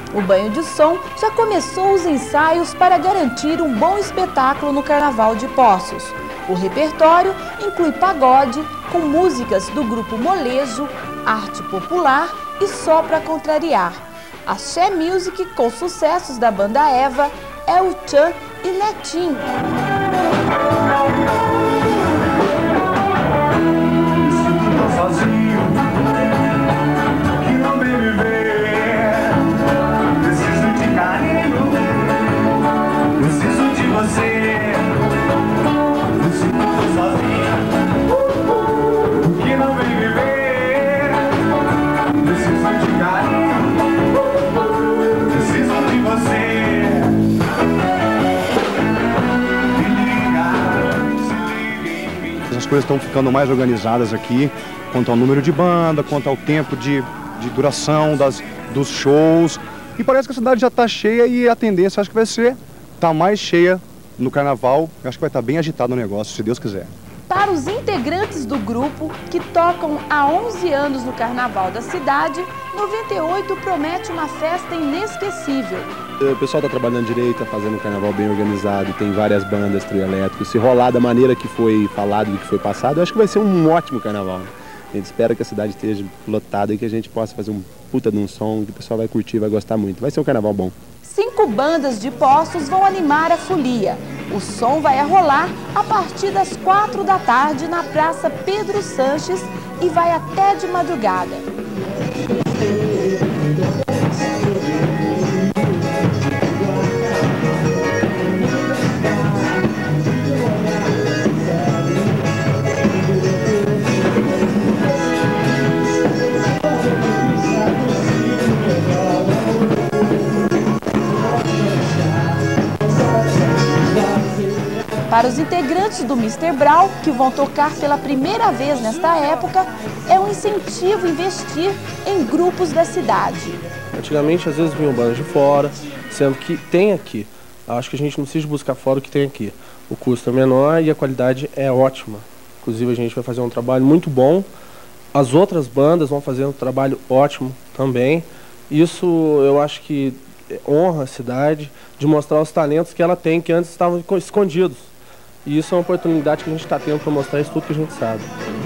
O Banho de Som já começou os ensaios para garantir um bom espetáculo no Carnaval de Poços. O repertório inclui pagode, com músicas do grupo Molejo, arte popular e Só Pra Contrariar. Axé Music, com sucessos da banda Eva, El Chan e Netinho. As coisas estão ficando mais organizadas aqui, quanto ao número de banda, quanto ao tempo de duração dos shows. E parece que a cidade já está cheia e a tendência acho que vai ser estar mais cheia no Carnaval. Eu acho que vai estar bem agitado o negócio, se Deus quiser. Para os integrantes do grupo, que tocam há 11 anos no Carnaval da cidade, 98 promete uma festa inesquecível. O pessoal está trabalhando direito, está fazendo um carnaval bem organizado, tem várias bandas, trio elétrico. Se rolar da maneira que foi falado e que foi passado, eu acho que vai ser um ótimo carnaval. A gente espera que a cidade esteja lotada e que a gente possa fazer um puta de um som que o pessoal vai curtir, vai gostar muito. Vai ser um carnaval bom. 5 bandas de Poços vão animar a folia. O som vai rolar a partir das 4 da tarde na Praça Pedro Sanches e vai até de madrugada. Para os integrantes do Mr. Brau, que vão tocar pela primeira vez nesta época, é um incentivo investir em grupos da cidade. Antigamente, às vezes, vinham bandas de fora, sendo que tem aqui. Acho que a gente não precisa buscar fora o que tem aqui. O custo é menor e a qualidade é ótima. Inclusive, a gente vai fazer um trabalho muito bom. As outras bandas vão fazer um trabalho ótimo também. Isso, eu acho que honra a cidade de mostrar os talentos que ela tem, que antes estavam escondidos. E isso é uma oportunidade que a gente está tendo para mostrar isso tudo que a gente sabe.